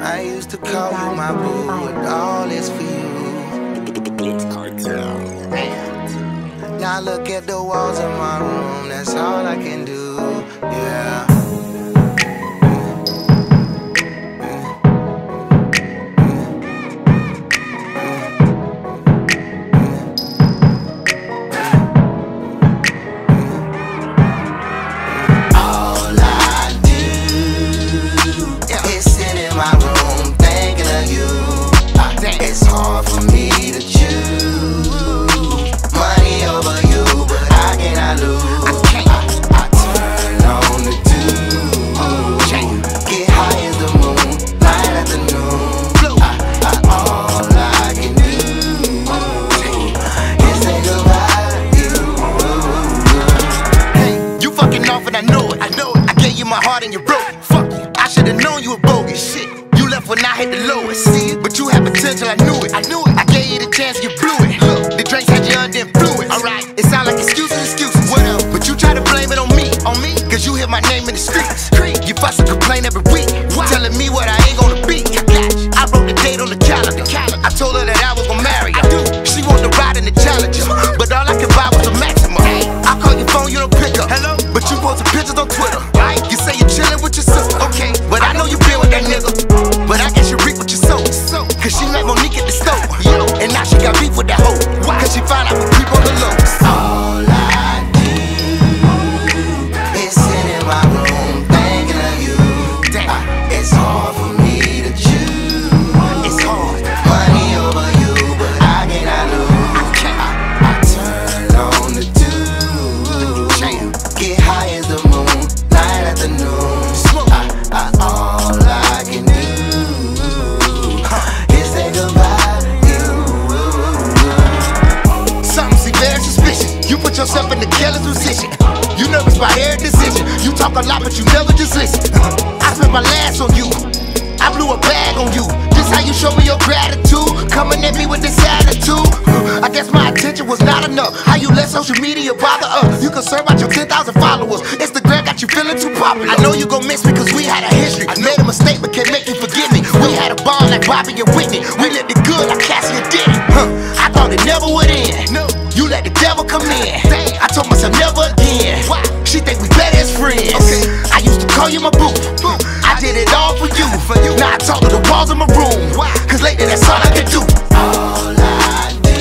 I used to call you my boo, but all is for you. It's cartel. Now look at the walls in my room, that's all I can do, yeah. It's hard for me to choose money over you, but I cannot lose. I turn on the tube, get high as the moon, light at the noon. All I can do is say goodbye to you. Hey, you fucking off and I know it. I gave you my heart and you broke it. Fuck you. I should've known you were bogus. Shit. You left when I hit the lowest. See it? But you had potential, I knew it. I gave you the chance, you blew it. Look, the drinks had you under influence. Alright, it sound like excuses. What else? But you try to blame it on me. Cause you hear my name in the streets. You fuss and complain every week. Telling me what I ain't gonna be. I wrote the date on the calendar. I told her that I was gonna marry her. She wanted to ride in the Challenger, but all I could buy was a Maxima. I call your phone, you don't pick up. Hello? But you posting pictures on Twitter. You say you're chilling with your sister. Okay, but I know you been with that nigga. But I guess you reap what you sow. Cause she met Monique at the stove. And now she got beef with that hoe. Cause she found out we creep on the low. All I do is sit in my room thinking of you. It's hard for me to choose. It's hard. Money over you, but I cannot lose. I turn on the tube, get high as the moon, light at the noon. All I can do is say goodbye to you. Something seems very suspicious. You put yourself in the killer's position. You nervous by every decision. You talk a lot, but you never just listen. I spent my last on you. I blew a bag on you. This how you show me your gratitude. Coming at me with this attitude. I guess my attention was not enough. How you let social media bother us? You concerned about your 10,000 followers. Instagram got you feeling too popular. I know you gon' miss me cause we had a history. I made a mistake but can't make you forgive me. We had a bond like Bobby and Whitney. We lived it good like Cassie and Diddy. I thought it never would end. You let the devil come in. I told myself never again. She think we better as friends. I used to call you my boo. I did it all for you. Now I talk to the walls of my room. Cause lately that's all I can do. All I do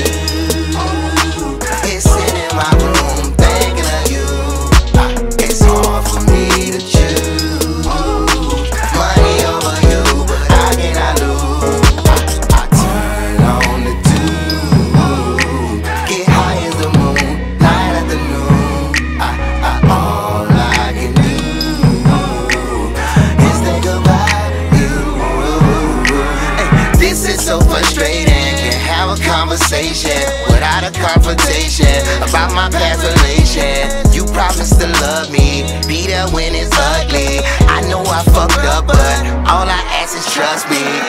is sit in my room thinking of you. It's hard for me to choose money over you, but I cannot lose. I turn on the tube, get high as the moon, light at the noon. All I can do is say goodbye to you. Hey, this is so frustrating. Can't have a conversation without a confrontation about my past relation. You promised to love me, be there when it's ugly. I know I fucked up, but all I ask is trust me.